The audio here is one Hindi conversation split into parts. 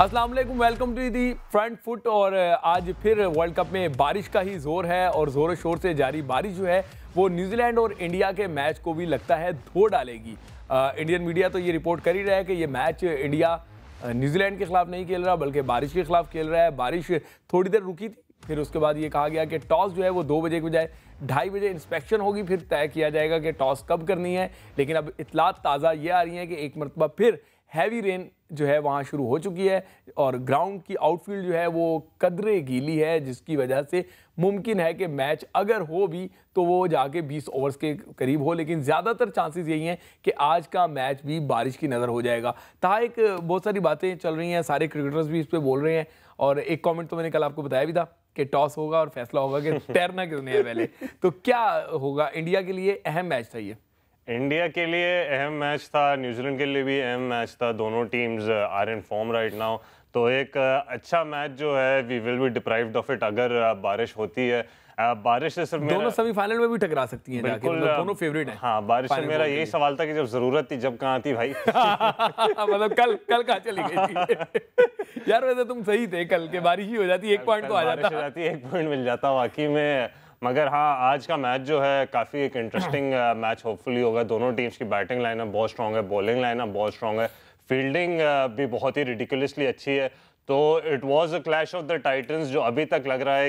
अस्सलाम वालेकुम, welcome to the front foot. और आज फिर वर्ल्ड कप में बारिश का ही जोर है और ज़ोर शोर से जारी बारिश जो है वो न्यूजीलैंड और इंडिया के मैच को भी लगता है धो डालेगी। इंडियन मीडिया तो ये रिपोर्ट कर ही रहा है कि ये मैच इंडिया न्यूजीलैंड के खिलाफ नहीं खेल रहा बल्कि बारिश के खिलाफ खेल रहा है। बारिश थोड़ी देर रुकी थी, फिर उसके बाद ये कहा गया कि टॉस जो है वो 2 बजे के बजाय 2:30 बजे इंस्पेक्शन होगी, फिर तय किया जाएगा कि टॉस कब करनी है। लेकिन अब इतलात ताज़ा ये आ रही हैं कि एक मरतबा फिर हैवी रेन जो है वहाँ शुरू हो चुकी है और ग्राउंड की आउटफील्ड जो है वो कदरे गीली है, जिसकी वजह से मुमकिन है कि मैच अगर हो भी तो वो जाके 20 ओवर्स के करीब हो। लेकिन ज़्यादातर चांसेस यही हैं कि आज का मैच भी बारिश की नज़र हो जाएगा। ताहा एक बहुत सारी बातें चल रही हैं, सारे क्रिकेटर्स भी इस पर बोल रहे हैं और एक कॉमेंट तो मैंने कल आपको बताया भी था कि टॉस होगा और फैसला होगा कि तैरना किसने है पहले। तो क्या होगा? इंडिया के लिए अहम मैच था ये। इंडिया के लिए अहम मैच था, न्यूजीलैंड के लिए भी अहम मैच था। दोनों teams are in form right now, तो एक अच्छा मैच जो है we will be deprived of it अगर बारिश होती है। बारिश से सिर्फ दोनों सेमीफाइनल में भी टकरा सकती हैं जाके, मतलब दोनों फेवरेट हैं। हाँ, बारिश से मेरा यही सवाल था कि जब जरूरत थी जब कहाँ थी भाई। मतलब कल कहाँ चली गई थी? यार वैसे तुम सही थे, कल के बारिश ही हो जाती, 1 पॉइंट तो आ जाता, 1 पॉइंट मिल जाता वाकई में। मगर हाँ, आज का मैच जो है काफ़ी एक इंटरेस्टिंग मैच होपफुली होगा। दोनों टीम्स की बैटिंग लाइनअप बहुत स्ट्रॉन्ग है, बॉलिंग लाइनअप बहुत स्ट्रॉन्ग है, फील्डिंग भी बहुत ही रिडिकुलसली अच्छी है। तो it was a clash of the titans जो अभी तक लग रहा है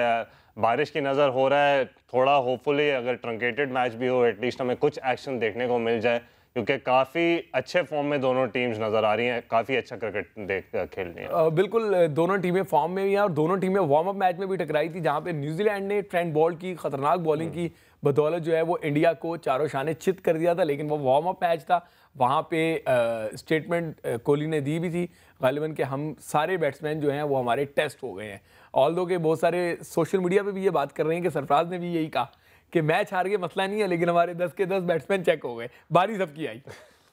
कि बारिश की नज़र हो रहा है। थोड़ा होपफुली अगर ट्रंकेटेड मैच भी हो एटलीस्ट हमें कुछ एक्शन देखने को मिल जाए, क्योंकि काफ़ी अच्छे फॉर्म में दोनों टीम्स नज़र आ रही हैं, काफ़ी अच्छा क्रिकेट खेल रही हैं। बिल्कुल, दोनों टीमें फॉर्म में भी हैं और दोनों टीमें वार्म अप मैच में भी टकराई थी, जहां पे न्यूजीलैंड ने ट्रेंट बोल्ट की खतरनाक बॉलिंग की बदौलत जो है वो इंडिया को चारों शाने चित कर दिया था। लेकिन वो वार्म अप मैच था, वहाँ पे स्टेटमेंट कोहली ने दी भी थी गालिबन कि हम सारे बैट्समैन जो हैं वो हमारे टेस्ट हो गए हैं। ऑल्दो के बहुत सारे सोशल मीडिया पे भी ये बात कर रहे हैं कि सरफराज ने भी यही कहा कि मैच हार के मसला नहीं है, लेकिन हमारे 10 के 10 बैट्समैन चेक हो गए, बारी सबकी आई।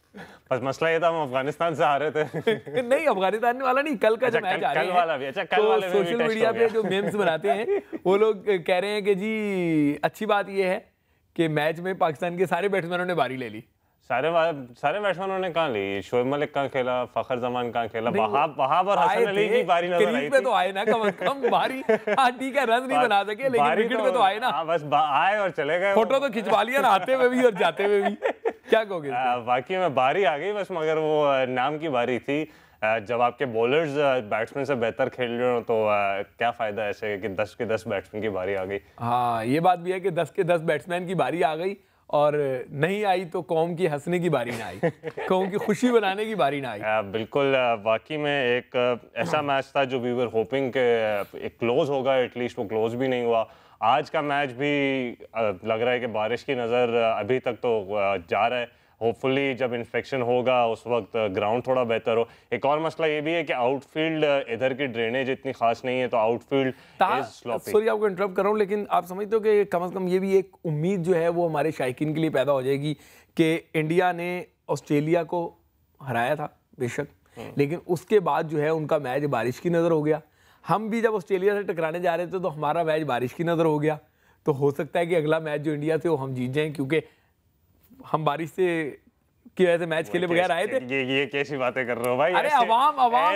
बस मसला ये था हम अफगानिस्तान से हारे थे। नहीं, अफगानिस्तान वाला नहीं, कल का जो मैच आ रहा है, कल वाला भी अच्छा, कल वाले में सोशल मीडिया पे जो मेम्स बनाते हैं वो लोग कह रहे हैं कि जी अच्छी बात ये है कि मैच में पाकिस्तान के सारे बैट्समैनों ने बारी ले ली। सारे बैट्समैनों ने कहाँ ली? शोएब मलिक कहाँ खेला, फखर जमान कहाँ खेला, वहाब और हसन अली की बारी नजर आई पे तो आए ना, कम से कम बारी। हाँ ठीक है, रन नहीं बना सके लेकिन विकेट पे तो आए ना। बस आए और चले गए। फोटो तो खिंचवा लिया ना, आते हुए भी और जाते हुए भी। क्या कहोगे? वाकई में बारी आ गई बस, मगर वो नाम की बारी थी। जब आपके बॉलर्स बैट्समैन से बेहतर खेल रहे हो तो क्या फायदा ऐसे कि 10 के 10 बैट्समैन की बारी आ गई। हाँ, ये बात भी है कि 10 के 10 बैट्समैन की बारी आ गई और नहीं आई तो कौम की हंसने की बारी ना आई, कौम की खुशी बनाने की बारी ना आई। बिल्कुल, वाकई में एक ऐसा मैच था जो वी वर होपिंग के एक क्लोज होगा, एटलीस्ट वो क्लोज भी नहीं हुआ। आज का मैच भी लग रहा है कि बारिश की नज़र अभी तक तो जा रहा है। होपफुली जब इंस्पेक्शन होगा उस वक्त ग्राउंड थोड़ा बेहतर हो। एक और मसला ये भी है कि आउटफील्ड इधर की ड्रेनेज इतनी खास नहीं है, तो आउटफील्ड इज स्लॉपी। सॉरी आपको इंटरप्ट कर रहा हूँ, लेकिन आप समझते हो कि कम से कम ये भी एक उम्मीद जो है वो हमारे शायकीन के लिए पैदा हो जाएगी कि इंडिया ने ऑस्ट्रेलिया को हराया था बेशक, लेकिन उसके बाद जो है उनका मैच बारिश की नज़र हो गया। हम भी जब ऑस्ट्रेलिया से टकराने जा रहे थे तो हमारा मैच बारिश की नज़र हो गया। तो हो सकता है कि अगला मैच जो इंडिया से वो हम जीत जाएं, क्योंकि हम बारिश से की वजह से मैच खेले बगैर आए थे। ये कैसी बातें कर रहे हो भाई? अरे अवाम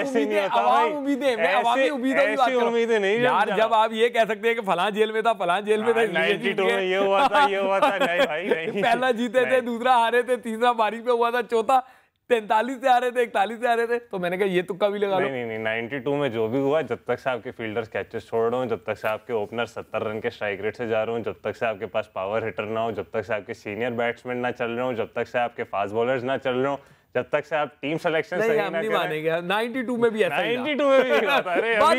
उम्मीदें मैं अवामी उम्मीदों की बात कर रहा हूं यार। जब आप ये कह सकते हैं कि फलां जेल में था, फलां जेल में था, 92 में ये हुआ था नहीं भाई नहीं। पहला जीते थे, दूसरा हारे थे, तीसरा बारिश पे हुआ था, चौथा 43 से आ रहे थे, 41 से आ रहे थे। तो मैंने कहा ये तुक्का भी लगा लो। नहीं 92 में जो भी हुआ, जब तक से आपके फील्डर्स कैचेस छोड़ रहे हो, जब तक से आपके ओपनर 70 रन के स्ट्राइक रेट से जा रहे हो, जब तक से आपके पास पावर हिटर ना हो, जब तक से आपके सीनियर बैट्समैन ना चल रहे हो, जब तक से आपके फास्ट बॉलर्स ना चल रहे हो, जब तक से आप टीम सिलेक्शन सही ना नहीं मानेंगे। 92 में भी ऐसा ही था। 92 में भी हुआ था। अरे अभी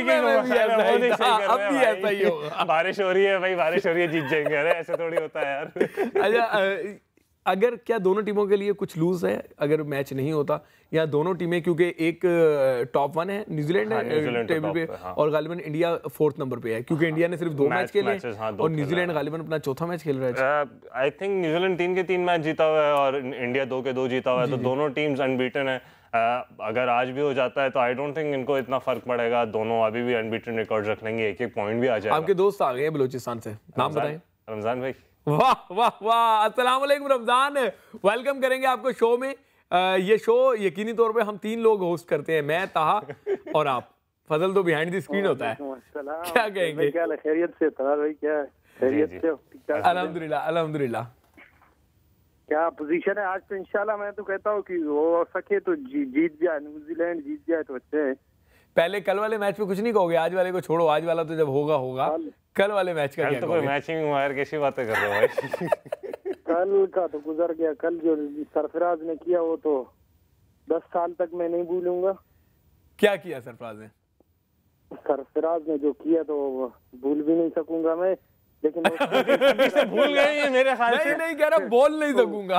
भी ऐसा ही होगा। बारिश हो रही है भाई, बारिश हो रही है, जीत जाएंगे। अरे ऐसे थोड़ी होता है यार। अच्छा, अगर क्या दोनों टीमों के लिए कुछ लूज है अगर मैच नहीं होता, या दोनों टीमें, क्योंकि एक टॉप 1 है न्यूजीलैंड है टेबल पे, और गालिबन इंडिया 4th नंबर पे है, क्योंकि इंडिया ने सिर्फ 2 मैच खेले और न्यूजीलैंड गालिबन अपना 4था मैच खेल रहा है। आई थिंक न्यूजीलैंड 3 के 3 मैच जीता हुआ है और इंडिया 2 के 2 जीता हुआ है, तो दोनों टीम्स अनबीटन है। अगर आज भी हो जाता है तो आई डोंट थिंक इनको इतना फर्क पड़ेगा। दोनों अभी भी अनबीटन रिकॉर्ड रख लेंगे, एक पॉइंट भी आ जाएगा। आपके दोस्त आ गए बलूचिस्तान से, नाम बताएं। रमजान भाई। वाह वाह वाह, अस्सलाम वालेकुम रमजान, वेलकम करेंगे आपको शो में। ये शो यकीनी तौर पे हम 3 लोग होस्ट करते हैं, मैं, ताहा और आप? फजल तो बिहाइंड द स्क्रीन होता है, क्या कहेंगे? क्या खैरियत से था भाई, क्या खैरियत से? अल्हम्दुलिल्लाह अल्हम्दुलिल्लाह। क्या पोजीशन है आज? तो इंशाल्लाह मैं तो कहता हूँ कि हो सके तो जीत जाए, न्यूजीलैंड जीत जाए तो अच्छे है। पहले कल वाले मैच पे कुछ नहीं कहोगे? आज वाले को छोड़ो, आज वाला तो जब होगा होगा, कल वाले मैच का क्या तो कोई मैच ही नहीं हुआ यार, कैसी बातें कर रहे हो भाई? कल का तो गुजर गया, कल जो सरफराज ने किया वो तो 10 साल तक मैं नहीं भूलूंगा। क्या किया सरफराज ने? सरफराज ने जो किया तो भूल भी नहीं सकूंगा मैं, लेकिन अभी से भूल गए ये मेरे ख्याल से। नहीं कह रहा, बोल नहीं सकूंगा।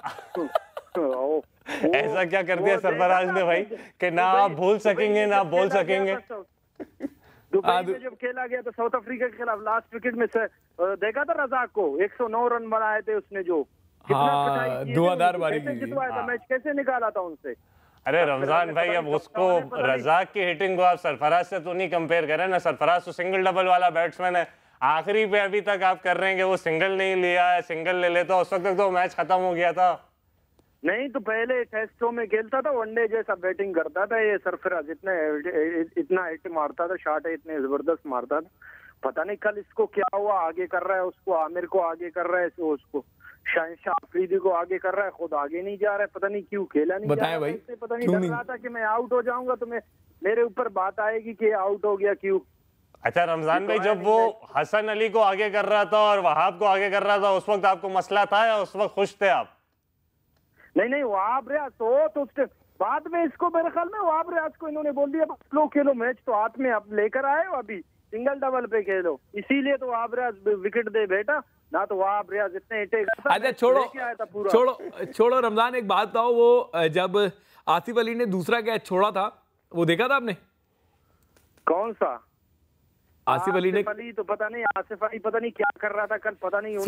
ऐसा क्या कर दिया सरफराज ने भाई कि ना आप भूल सकेंगे ना बोल सकेंगे? दुबई में जब खेला गया तो साउथ अफ्रीका के खिलाफ लास्ट विकेट में से देखा था रजाक को 109 रन बनाए थे उसने, जो हाँ, धुआंधार बारी की जितवाया था मैच, कैसे निकाला था उनसे। अरे रमजान भाई, अब उसको रजाक की हिटिंग को आप सरफराज से तो नहीं कंपेयर करें ना। सरफराज तो सिंगल डबल वाला बैट्समैन है, आखिरी पे अभी तक आप कर रहे हैं कि वो सिंगल नहीं लिया है, सिंगल ले लेता उस वक्त तक तो मैच खत्म हो गया था। नहीं तो पहले टेस्टों में खेलता था, वनडे जैसा बैटिंग करता था ये सरफराज, इतना हिट मारता था, शॉट इतने जबरदस्त मारता था। पता नहीं कल इसको क्या हुआ, आगे कर रहा है उसको, आमिर को आगे कर रहा है, उसको शाहिद अफरीदी को आगे कर रहा है, खुद आगे नहीं जा रहा है, पता नहीं क्यों खेला नहीं बताएं भाई, पता नहीं, डर रहा था कि मैं आउट हो जाऊंगा तो मेरे ऊपर बात आएगी कि आउट हो गया क्यों। अच्छा रमजान भाई, जब वो हसन अली को आगे कर रहा था और वहाब को आगे कर रहा था, उस वक्त आपको मसला था या उस वक्त खुश थे आप? नहीं वहाब रियाज तो उसके बाद में इसको मेरे ख्याल में वहाब रियाज को इन्होंने बोल दिया स्लो खेलो, मैच तो हाथ में अब लेकर आए हो, अभी सिंगल डबल पे खेलो, इसीलिए तो वहाब रियाज विकेट दे बैठा, ना तो वहाब रियाज इतने हिटे। अच्छा छोड़ो रमजान, एक बात बताओ, वो जब आसिफ अली ने दूसरा कैच छोड़ा था वो देखा था आपने? कौन सा? आसिफ अली ने तो पता नहीं, आसिफ अली पता नहीं क्या कर रहा था कल, पता नहीं।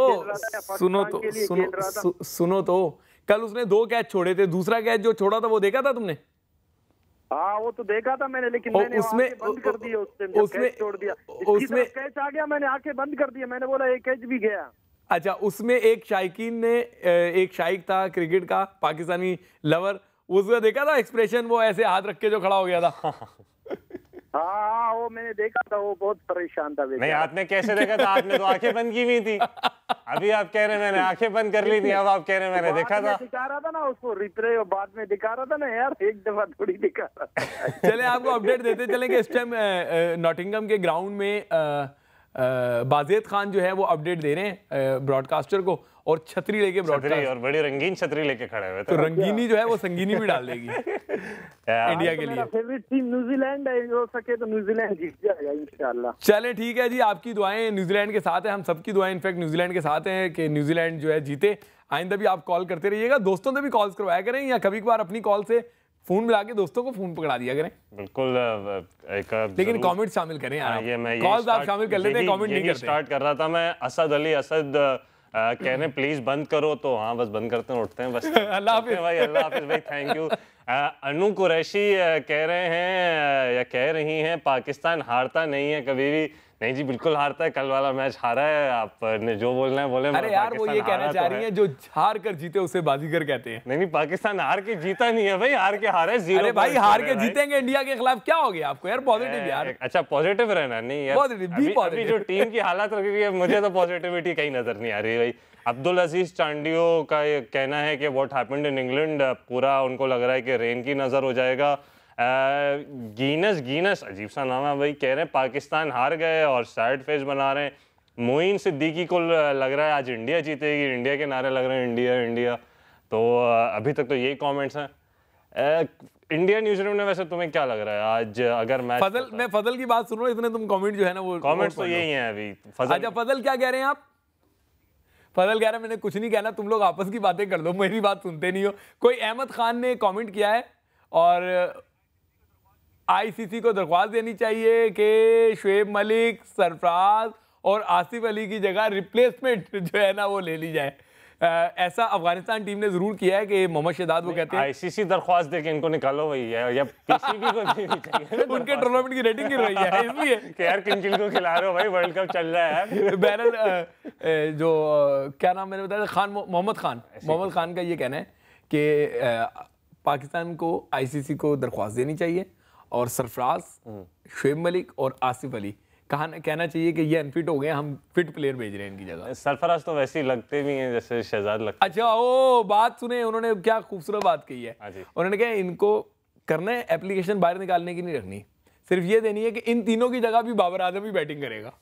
सुनो तो कल उसने 2 कैच छोड़े थे, दूसरा कैच जो छोड़ा था वो देखा था तुमने? हाँ वो तो देखा था मैंने, लेकिन मैंने उसमें बंद कर दिया, उसमें छोड़ दिया, उसमें कैच आ गया, मैंने आंखें बंद कर दिया, मैंने बोला एक कैच भी गया। अच्छा, उसमें एक शायकीन ने, एक शाइक था क्रिकेट का पाकिस्तानी लवर, उसका देखा था एक्सप्रेशन, वो ऐसे हाथ रख के जो खड़ा हो गया था। हाँ वो मैंने देखा था, वो बहुत परेशान था। नहीं आपने कैसे देखा था? आपने तो आंखें बंद की हुई थी। अभी आप कह रहे हैं मैंने आंखें बंद कर ली थी, अब आप कह रहे हैं मैंने देखा था। दिखा रहा था ना उसको रिप्ले, और बाद में दिखा रहा था ना यार, एक दफा थोड़ी दिखा रहा था। चले आपको अपडेट देते चलेंगे। इस टाइम नॉटिंघम के ग्राउंड में बाज़ेद खान जो है वो अपडेट दे रहे हैं ब्रॉडकास्टर को, और छतरी लेके ब्रॉडकास्ट, और बड़ी रंगीन छतरी लेके खड़े हुए थे। तो रंगीनी जो है वो संगीनी भी डाल देगी इंडिया के लिए। फेवरेट टीम न्यूजीलैंड है, हो सके तो न्यूजीलैंड जीत जाएगा इंशाल्लाह। चले ठीक है जी, आपकी दुआएं न्यूजीलैंड के साथ है, हम सबकी दुआएं इनफैक्ट न्यूजीलैंड के साथ हैं कि न्यूजीलैंड जो है जीते। आइंदा भी आप कॉल करते रहिएगा, दोस्तों से भी कॉल्स करवाया करें, या कभी कभार अपनी कॉल से फोन मिला के दोस्तों को फोन पकड़ा दिया करें। बिल्कुल, लेकिन कमेंट शामिल करें यार, कॉल्स आप शामिल कर लेते हैं, कमेंट नहीं करते। स्टार्ट कर रहा था मैं, असद कहने प्लीज बंद करो, तो हाँ बस बंद करते हैं, उठते हैं बस। अल्लाह हाफिज़ भाई, अल्लाह हाफिज़ भाई, थैंक यू। अनु कुरैशी कह रहे हैं या कह रही हैं पाकिस्तान हारता नहीं है कभी भी। नहीं जी, बिल्कुल हारता है, कल वाला मैच हारा है, आपने जो बोलना है बोले। अरे यार वो ये कहना चाह रही हैं जो हार कर जीते उसे बाजीगर कहते हैं। नहीं पाकिस्तान हार के जीता नहीं है भाई, हार के हारा है 0। अरे भाई हार के जीतेंगे इंडिया के खिलाफ, क्या हो गया आपको यार? पॉजिटिव यार, अच्छा पॉजिटिव रहना। नहीं यार, अभी जो टीम की हालत रख रही है, मुझे तो पॉजिटिविटी कहीं नजर नहीं आ रही भाई। अब्दुल अजीज चांडियो का ये कहना है कि व्हाट हैपेंड इन इंग्लैंड, पूरा उनको लग रहा है कि रेन की नजर हो जाएगा। गीनस अजीब सा नाम है भाई, कह रहे हैं पाकिस्तान हार गए और सैड फेस बना रहे हैं। मोइन सिद्दीकी को लग रहा है आज इंडिया जीतेगी, इंडिया के नारे लग रहे हैं इंडिया इंडिया। तो अभी तक तो यही कमेंट्स हैं। इंडिया न्यूजीलैंड में वैसे तुम्हें क्या लग रहा है आज अगर मैच? मैं फजल की बात सुन रहा हूँ, इतने तुम कमेंट जो है ना वो कमेंट्स तो यही हैं अभी। अच्छा फजल क्या कह रहे हैं आप? फजल कह रहा है मैंने कुछ नहीं कहना, तुम लोग आपस की बातें कर लो, मेरी बात सुनते नहीं हो। कोई अहमद खान ने कमेंट किया है और आईसीसी को दरख्वास्त देनी चाहिए कि शुएब मलिक, सरफराज और आसिफ अली की जगह रिप्लेसमेंट जो है ना वो ले ली जाए। ऐसा अफगानिस्तान टीम ने जरूर किया है कि मोहम्मद शहजाद वो कहते हैं आईसीसी दरख्वास्त देके इनको निकालो भाई, या पीसीबी को देनी चाहिए। उनके टूर्नामेंट की रेटिंग गिर रही है इसलिए कि यार किन को खिला रहे हो भाई, वर्ल्ड कप चल रहा है। बहरहाल जो क्या नाम मैंने बताया, मोहम्मद खान का ये कहना है कि पाकिस्तान को आईसीसी को दरख्वास्त देनी चाहिए और सरफराज, शुएब मलिक और आसिफ अली, कहना चाहिए कि ये अनफिट हो गए, हम फिट प्लेयर भेज रहे हैं इनकी जगह। सरफराज तो वैसे ही लगते भी हैं जैसे शहजाद लगते। अच्छा, ओ बात सुने, उन्होंने क्या खूबसूरत बात कही है। उन्होंने कहा इनको करना है एप्लीकेशन बाहर निकालने की नहीं रखनी, सिर्फ ये देनी है कि इन तीनों की जगह भी बाबर आजम ही बैटिंग करेगा।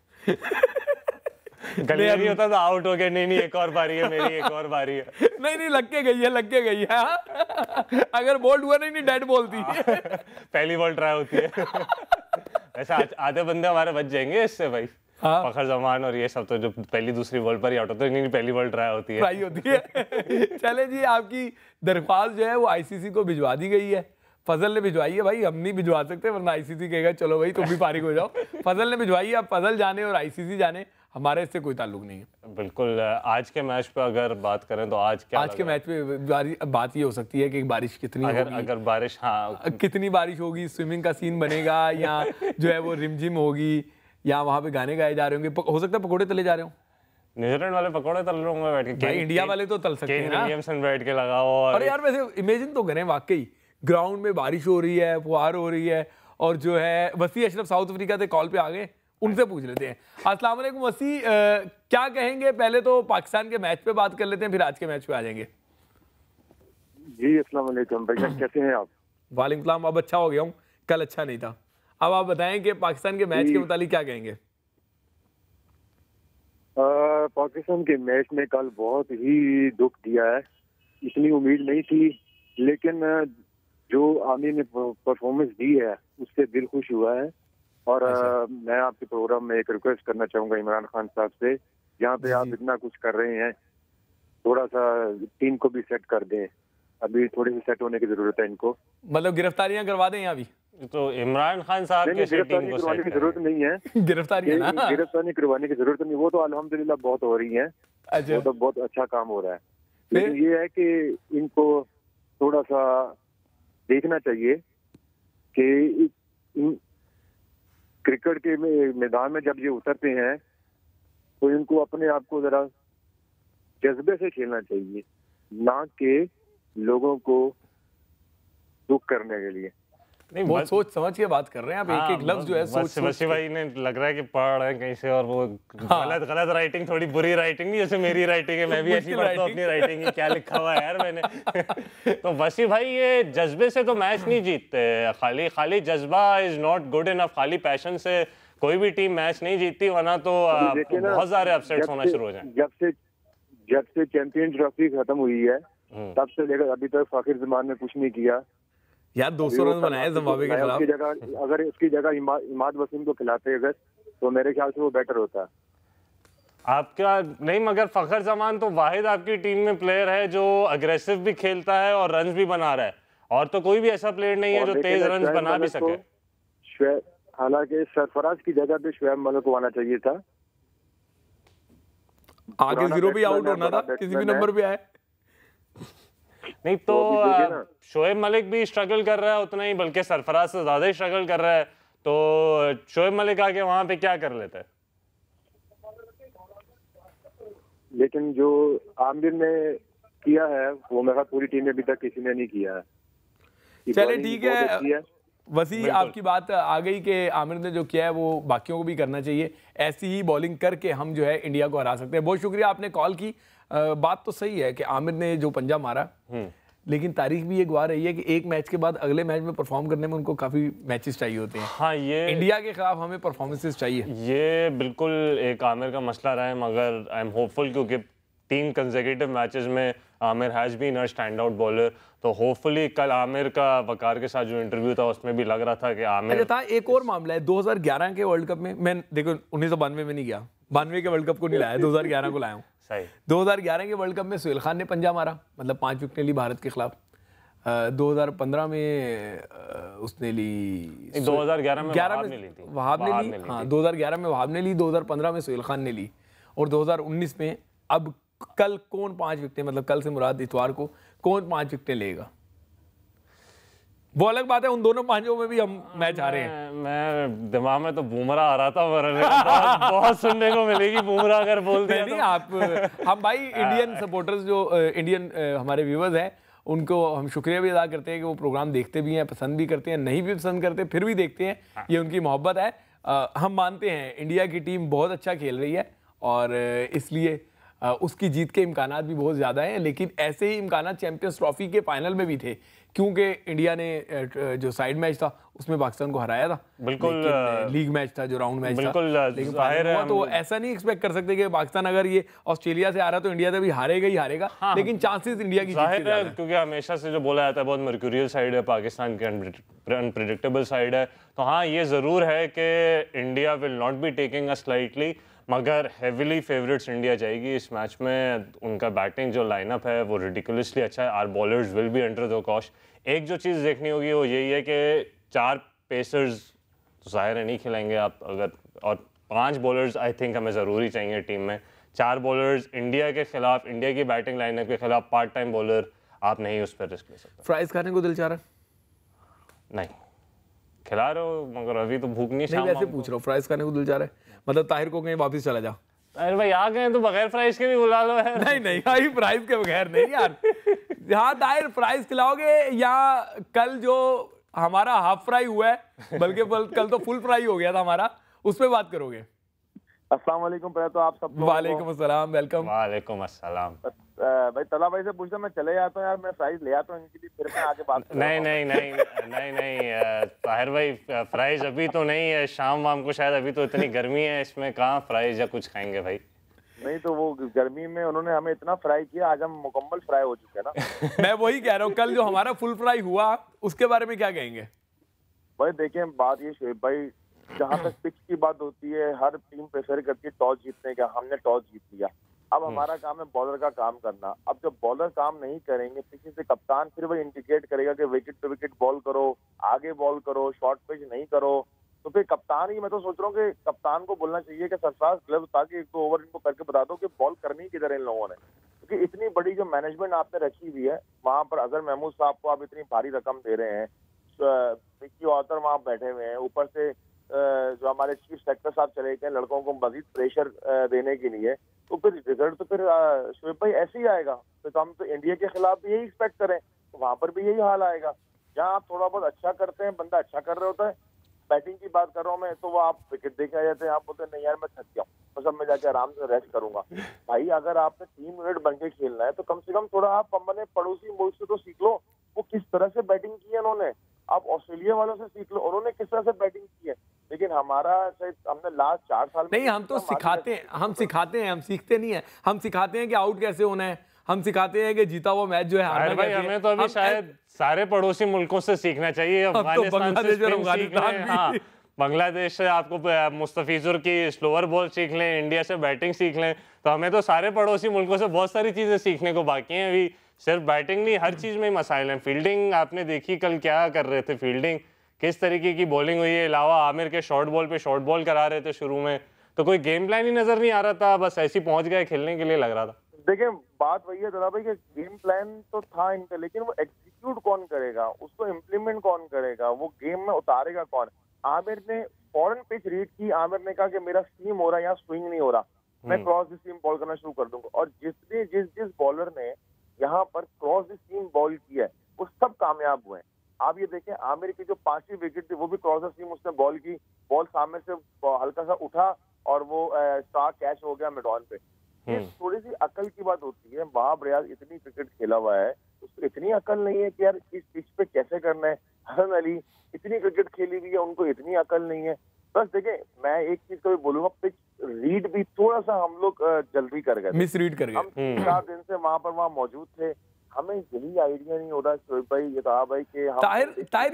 नहीं होता तो आउट हो गया, नहीं एक और बारी है मेरी, एक और बारी है। नहीं लग के गई है हाँ? अगर बोल्ड हुआ नहीं डेड बोलती पहली बॉल ट्राई होती है। ऐसा आधे बंदे हमारे बच जाएंगे इससे भाई। हाँ? फखर जमान और ये सब तो जो पहली दूसरी बॉल पर ही आउट होते हैं, नहीं पहली बॉल ट्राई होती है। चले जी, आपकी दरख्वास्त जो है वो आईसीसी को भिजवा दी गई है। फजल ने भिजवाई है भाई, हम नहीं भिजवा सकते वरना आईसीसी कहेगा चलो भाई तुम भी फारिग हो जाओ। फजल ने भिजवाई है, अब फजल जाने और आईसीसी जाने, हमारे इससे कोई ताल्लुक नहीं है। बिल्कुल। आज के मैच पे अगर बात करें तो आज के मैच पे बात ये हो सकती है कि बारिश कितनी अगर बारिश, हाँ कितनी बारिश होगी, स्विमिंग का सीन बनेगा या जो है वो रिमझिम होगी या वहाँ पे गाने गाए जा रहे होंगे, हो सकता है पकोड़े तले जा रहे हो। न्यूजीलैंड वाले पकोड़े तल रहे होंगे बैठ के, इंडिया वाले तो तल सकते हैं ना, विलियमसन बैठ के लगाओ। और यार वैसे इमेजिन तो करें, वाकई ग्राउंड में बारिश हो रही है, फुहार हो रही है, और जो है वसी अशरफ साउथ अफ्रीका से कॉल पे आ गए, उनसे पूछ लेते हैं। अस्सलाम वालेकुम वसी, क्या कहेंगे? पहले तो पाकिस्तान के मैच पे बात कर लेते हैं, फिर आज के मैच पे आ जाएंगे। जी अस्सलाम वालेकुम भैया, कैसे हैं आप? वालेकुम सलाम, अब अच्छा हो गया हूँ, कल अच्छा नहीं था। अब आप बताएं कि पाकिस्तान के मैच के मुतालिक क्या कहेंगे? पाकिस्तान के मैच में कल बहुत ही दुख दिया है, इतनी उम्मीद नहीं थी, लेकिन जो आमिर ने परफॉर्मेंस दी है उससे दिल खुश हुआ है। और मैं आपके प्रोग्राम में एक रिक्वेस्ट करना चाहूंगा इमरान खान साहब से, जहाँ पे आप इतना कुछ कर रहे हैं, थोड़ा सा टीम को भी सेट कर दें, अभी थोड़ी सी सेट होने की जरूरत है इनको। मतलब गिरफ्तारियां करवा दें अभी तो इमरान खान साहब के गिरफ्तारी करवाने की जरूरत नहीं है। गिरफ्तारी करवाने की जरूरत नहीं, वो तो अल्हम्दुलिल्लाह बहुत हो रही है। अच्छा। वो तो बहुत अच्छा काम हो रहा है, लेकिन ये है कि इनको थोड़ा सा देखना चाहिए कि क्रिकेट के मैदान में जब ये उतरते हैं तो इनको अपने आप को जरा जज्बे से खेलना चाहिए, ना कि लोगों को दुख करने के लिए। नहीं, बहुत सोच समझ के बात कर रहे हैं आप, एक एक लफ्ज जो है सोच वसी भाई ने लग रहा है कि पढ़ रहे हैं कहीं से, और वो गलत राइटिंग, थोड़ी बुरी राइटिंग नहीं, जैसे मेरी राइटिंग है, मैं भी ऐसी पढ़ता हूं अपनी राइटिंग की, क्या लिखा हुआ है यार मैंने। तो वसी भाई ये जज्बे से तो मैच नहीं जीतते, खाली जज्बा इज नॉट गुड इनफ, खाली पैशन से कोई भी टीम मैच नहीं जीतती, वरना तो बहुत सारे अपसेट्स होना शुरू हो जाए। जब से चैंपियन ट्रॉफी खत्म हुई है तब से लेकर अभी तक फखर जमान ने कुछ नहीं किया यार। 200 रन बनाए जिम्बाब्वे के खिलाफ, अगर उसकी जगह इमाद वसीम को खिलाते अगर, तो मेरे ख्याल से वो बेटर होता। आपका नहीं, मगर फखर जमान तो वाहिद आपकी टीम में प्लेयर है जो अग्रेसिव भी खेलता है और रन भी बना रहा है, और तो कोई भी ऐसा प्लेयर नहीं है जो तेज रन बना भी सके। हालांकि सरफराज की जगह पे शुएब मलिक को आना चाहिए था, आगे जीरो भी आउट होना था, किसी भी नंबर पे आए। नहीं तो शोएब मलिक भी स्ट्रगल कर रहा है उतना ही, बल्कि सरफराज से ज्यादा ही स्ट्रगल कर रहा है, तो शोएब मलिक आके वहां पे क्या कर लेता है? लेकिन जो आमिर ने किया है वो मेरा पूरी टीम में अभी तक किसी ने नहीं किया है। चले ठीक है वसी, आपकी बात आ गई कि आमिर ने जो किया है वो बाकियों को भी करना चाहिए, ऐसी ही बॉलिंग करके हम जो है इंडिया को हरा सकते हैं। बहुत शुक्रिया आपने कॉल की। बात तो सही है कि आमिर ने जो पंजा मारा, लेकिन तारीख भी ये गवाह रही है कि एक मैच के बाद अगले मैच में परफॉर्म करने में उनको काफी मैचेस चाहिए होते हैं। हाँ, ये इंडिया के खिलाफ हमें परफॉर्मेंसेस चाहिए, ये बिल्कुल एक आमिर का मसला रहा है, मगर आई एम होपफुल क्योंकि 3 कंसेक्यूटिव मैचेस में Aamir has been a stand out bowler, तो होपफुली कल आमिर का वकार के साथ जो इंटरव्यू था उसमें भी लग रहा था कि आमिर था। एक और मामला है 2011 के वर्ल्ड कप में, मैं देखो 1992 में नहीं गया, 92 के वर्ल्ड कप को नहीं लाया, 2011 को लाया हूँ। 2011 के वर्ल्ड कप में सुहेल खान ने पंजा मारा, मतलब 5 विकेटें ली भारत के खिलाफ। 2015 में उसने ली, 2011 में वहाब ने ली, हाँ 2011 में वहाब ने ली, 2015 में सुहेल खान ने ली, और 2019 में अब कल कौन 5 विकेटें, मतलब कल से मुराद इतवार को कौन 5 विकेटें लेगा, वो अलग बात है। उन दोनों पांचों में भी हम मैच हारे हैं। मैं दिमाग में तो बुमराह आ रहा था, बहुत सुनने को मिलेगी बुमराह अगर बोलते हैं। नहीं आप हम भाई इंडियन सपोर्टर्स जो इंडियन हमारे व्यूअर्स हैं उनको हम शुक्रिया भी अदा करते हैं कि वो प्रोग्राम देखते भी हैं, पसंद भी करते हैं, नहीं भी पसंद करते फिर भी देखते हैं, ये उनकी मोहब्बत है। हम मानते हैं इंडिया की टीम बहुत अच्छा खेल रही है और इसलिए उसकी जीत के इम्कानात भी बहुत ज़्यादा हैं, लेकिन ऐसे ही इम्कानात चैंपियंस ट्रॉफी के फाइनल में भी थे, क्योंकि इंडिया ने जो साइड मैच था उसमें पाकिस्तान को हराया था। बिल्कुल लीग मैच था, जो राउंड मैच था, लेकिन जाहिर है तो ऐसा नहीं एक्सपेक्ट कर सकते कि पाकिस्तान अगर ये ऑस्ट्रेलिया से आ रहा तो इंडिया से भी हारेगा ही हारेगा। हाँ, लेकिन चांसेस इंडिया की जाहिर है, क्योंकि हमेशा से जो बोला जाता है बहुत मर्क्यूरियल साइड है पाकिस्तान की, अनप्रिडिक्टेबल साइड है। तो हाँ, ये ज़रूर है कि India will not be taking a slightly, मगर हेविली फेवरेट्स इंडिया जाएगी इस मैच में। उनका बैटिंग जो लाइनअप है वो रिडिकुलसली अच्छा है। Our bowlers will be under the cosh. एक जो चीज़ देखनी होगी वो यही है कि 4 पेसर्स तो ज़ाहिर है नहीं खिलाएंगे आप, अगर और 5 बॉलर्स आई थिंक हमें ज़रूरी चाहिए टीम में। 4 बॉलर्स इंडिया के खिलाफ, इंडिया की बैटिंग लाइनअप के खिलाफ पार्ट टाइम बॉलर आप नहीं उस पर रिस्क ले सकते। फ्राइज खाने को दिल चाह रहा है? नहीं खिला रहे हो, मगर अभी तो भूख नहीं। नहीं, वैसे पूछ रहा हूँ, फ्राइज खाने को दिल चाह रहा है? मतलब ताहिर को कहीं वापस चला जा। अरे भाई आ गए तो बगैर फ्राइज के भी बुला लो यार। नहीं नहीं भाई, फ्राइज के बगैर नहीं यार। हाँ ताहिर, फ्राइज खिलाओगे या कल जो हमारा हाफ फ्राई हुआ है, बल्कि कल तो फुल फ्राई हो गया था हमारा, उस पर बात करोगे? अस्सलाम वालेकुम। पहले तो आप सब वालेकुम अस्सलाम, वेलकम। वालेकुम अस्सलाम। भाई तला भाई से पूछता, मैं चले जाता हूँ यार, मैं फ्राइज ले आता हूँ इनके लिए, फिर मैं आगे बात नहीं नहीं नहीं नहीं नहीं ताहिर भाई, फ्राइज अभी तो नहीं है, शाम वाम को शायद, अभी तो इतनी गर्मी है इसमें कहाँ फ्राइज या कुछ खाएंगे भाई। नहीं तो वो गर्मी में उन्होंने हमें इतना फ्राई किया, आज हम मुकम्मल फ्राई हो चुके हैं ना। मैं वही कह रहा हूँ, कल जो हमारा फुल फ्राई हुआ उसके बारे में क्या कहेंगे? भाई देखें, बात ये शोएब भाई, जहाँ तक पिच की बात होती है, हर टीम प्रेफर करती है टॉस जीतने का। हमने टॉस जीत लिया, अब हमारा काम है बॉलर का काम करना। अब जब बॉलर काम नहीं करेंगे, पीछे से कप्तान फिर वही इंडिकेट करेगा कि विकेट पे विकेट बॉल करो, आगे बॉल करो, शॉर्ट पिच नहीं करो, तो फिर कप्तान ही, मैं तो सोच रहा हूँ कि कप्तान को बोलना चाहिए कि सरफराज ग्लव्स ताकि 1-2 ओवर इनको करके बता दो कि बॉल करनी किधर इन लोगों ने। क्योंकि इतनी बड़ी जो मैनेजमेंट आपने रखी हुई है, वहां पर अजहर महमूद साहब को आप इतनी भारी रकम दे रहे हैं, मिकी ऑथर वहां बैठे हुए हैं, ऊपर से जो हमारे चीफ सेक्रेटरी साहब चले गए लड़कों को मजीद प्रेशर देने के लिए, तो फिर रिजल्ट तो फिर शोएब भाई ऐसे ही आएगा। तो हम तो इंडिया के खिलाफ भी यही एक्सपेक्ट करें, तो वहां पर भी यही हाल आएगा। जहाँ आप थोड़ा बहुत अच्छा करते हैं, बंदा अच्छा कर रहा होता है, बैटिंग की बात कर रहा हूँ मैं, तो वो आप विकेट देके आ जाते हैं, आप बोलते हैं नहीं यार मैं थक गया हूँ, बस अब मैं जाके आराम से रेस्ट करूंगा। भाई अगर आपने 3 मिनट बन के खेलना है तो कम से कम थोड़ा आप अपने पड़ोसी मुल्क से तो सीख लो, वो किस तरह से बैटिंग की है उन्होंने। आप ऑस्ट्रेलिया वालों से सीख लो, उन्होंने किस तरह से बैटिंग की है। लेकिन हमारा शायद हमने लास्ट 4 साल में नहीं, हम तो सिखाते हैं, हम सीखते नहीं है। हम सिखाते हैं कि आउट कैसे होना है, हम सिखाते हैं कि जीता हुआ मैच जो है हारना भाई, हमें तो अभी शायद सारे पड़ोसी मुल्कों से सीखना चाहिए। अफगानिस्तान से स्पिन सीख लें, हाँ, बांग्लादेश से आपको मुस्तफिजुर की स्लोअर बॉल सीख लें, इंडिया से बैटिंग सीख लें। तो हमें तो सारे पड़ोसी मुल्कों से बहुत सारी चीजें सीखने को बाकी हैं अभी। सिर्फ बैटिंग नहीं, हर चीज में मसाइल हैं। फील्डिंग आपने देखी कल क्या कर रहे थे, फील्डिंग किस तरीके की बॉलिंग हुई है। अलावा आमिर के शॉर्ट बॉल पे शॉर्ट बॉल करा रहे थे शुरू में, तो कोई गेम प्लान ही नजर नहीं आ रहा था, बस ऐसे ही पहुंच गए खेलने के लिए लग रहा था। देखिए बात वही है दादा भाई कि गेम प्लान तो था इनका, लेकिन वो एग्जीक्यूट कौन करेगा, उसको इम्प्लीमेंट कौन करेगा, वो गेम में उतारेगा कौन। आमिर ने फॉरन पिच रीड की, आमिर ने कहा कि मेरा सीम हो रहा है, यहाँ स्विंग नहीं हो रहा, मैं क्रॉस द सीम बॉल करना शुरू कर दूंगा। और जिस बॉलर ने यहाँ पर क्रॉस द सीम बॉल किया है वो सब कामयाब हुए हैं। आप ये देखें, आमिर की जो 5वीं विकेट थी वो भी क्रॉस द सीम उसने बॉल की, बॉल सामने से हल्का सा उठा और वो स्टार कैच हो गया मिड ऑन पे। ये थोड़ी सी अकल की बात होती है। वहाब रियाज इतनी क्रिकेट खेला हुआ है, उसको इतनी अकल नहीं है कि यार इस पिच पे कैसे करना है। हसन अली इतनी क्रिकेट खेली हुई है, उनको इतनी अकल नहीं है। बस देखें, मैं एक चीज तो बोलूंगा, पिच रीड भी थोड़ा सा हम लोग जल्दी कर गए, मिस रीड कर गए। हम 4 दिन से वहां मौजूद थे, हमें यही आइडिया नहीं हो रहा शोएब भाई, ये कहा भाई कि ताहिर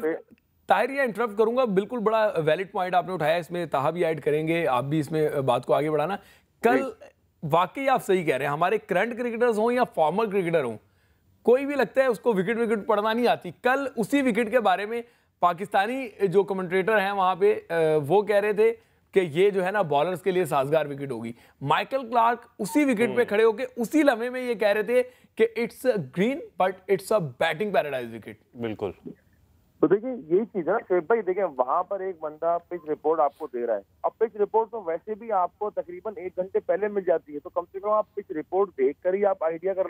यहाँ इंटरप्ट करूंगा। बिल्कुल बड़ा वैलिड पॉइंट आपने उठाया, इसमें ताहा भी ऐड करेंगे, आप भी इसमें बात को आगे बढ़ाना। कल वाकई आप सही कह रहे हैं, हमारे करंट क्रिकेटर्स हों या फॉर्मर क्रिकेटर हों, कोई भी लगता है उसको विकेट पड़ना नहीं आती। कल उसी विकेट के बारे में पाकिस्तानी जो कमेंटेटर हैं वहां पे वो कह रहे थे कि ये जो है ना बॉलर्स के लिए साजगार विकेट होगी। माइकल क्लार्क उसी विकेट पे खड़े होके उसी लम्हे में ये कह रहे थे कि it's green but it's a batting paradise wicket. बिल्कुल। तो देखिए यही चीज है ना शोएब भाई, देखिए वहां पर एक बंदा पिच रिपोर्ट आपको दे रहा है। अब पिच रिपोर्ट तो वैसे भी आपको तकरीबन 1 घंटे पहले मिल जाती है, तो कम से कम आप पिच रिपोर्ट देख कर ही आप आइडिया कर लो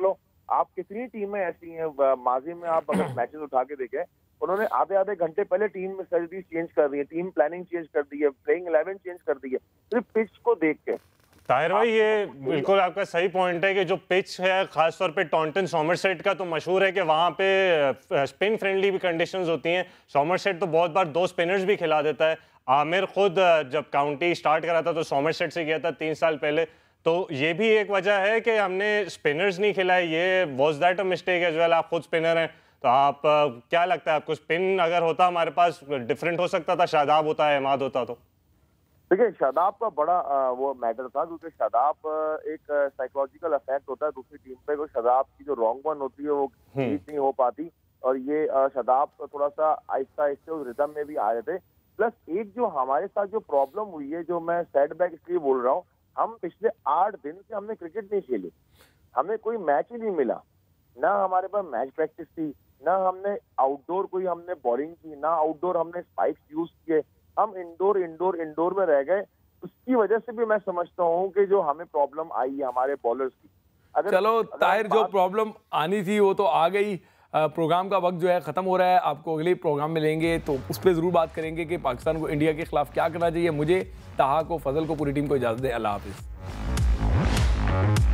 आप कितनी टीमें ऐसी हैं माजी में, आप अगर मैचेस उठा के देखें, उन्होंने आधे घंटे पहले टीम में सर्विस चेंज कर दी है, टीम प्लानिंग चेंज कर दी है, प्लेइंग 11 चेंज कर दी है, सिर्फ पिच को देख के। ताहिर भाई, ये बिल्कुल आपका सही पॉइंट है कि जो पिच है, खासतौर पे टॉन्टन सॉमरसेट का तो मशहूर है कि वहाँ पे स्पिन फ्रेंडली भी कंडीशंस होती हैं। सॉमरसेट तो बहुत बार 2 स्पिनर्स भी खिला देता है। आमिर खुद जब काउंटी स्टार्ट करा था तो सॉमरसेट से किया था 3 साल पहले, तो ये भी एक वजह है कि हमने स्पिनर्स नहीं खिलाए। ये was that a mistake as well? आप खुद स्पिनर हैं, तो आप क्या लगता है आपको, स्पिन अगर होता हमारे पास डिफरेंट हो सकता था? शादाब होता है, अहमद होता तो? देखिए, शादाब का बड़ा वो मैटर था, क्योंकि शादाब एक साइकोलॉजिकल इफेक्ट होता है दूसरी टीम पे, क्योंकि शादाब की जो रॉन्ग वन होती है वो ठीक नहीं हो पाती, और ये शादाब थोड़ा सा आहिस्ता आहिस्ता उस रिदम में भी आ रहे थे। प्लस एक जो हमारे साथ जो प्रॉब्लम हुई है, जो मैं सेटबैक इसलिए बोल रहा हूँ, हम पिछले 8 दिन से हमने क्रिकेट नहीं खेली, हमें कोई मैच ही नहीं मिला, ना हमारे पास मैच प्रैक्टिस थी, ना हमने आउटडोर कोई हमने बॉलिंग की, ना आउटडोर हमने स्पाइक्स यूज किए, हम इंडोर में रह गए। उसकी वजह से भी मैं समझता हूँ कि जो हमें प्रॉब्लम आई है हमारे बॉलर्स की। चलो ताहिर, जो प्रॉब्लम आनी थी वो तो आ गई। प्रोग्राम का वक्त जो है ख़त्म हो रहा है, आपको अगले प्रोग्राम में लेंगे तो उस पर ज़रूर बात करेंगे कि पाकिस्तान को इंडिया के खिलाफ क्या करना चाहिए। मुझे, ताहा को, फजल को, पूरी टीम को इजाज़त दें। अल्लाह हाफिज़।